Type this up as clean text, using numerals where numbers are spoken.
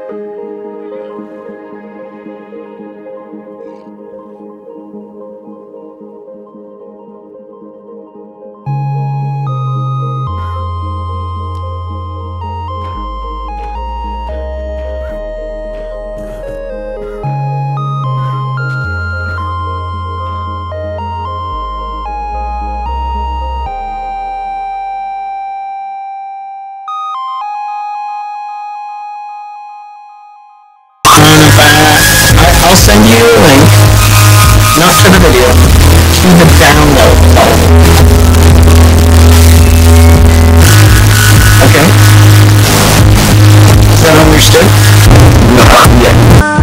I'll send you a link, not to the video, to the download file. Okay? Is that understood? No, yeah.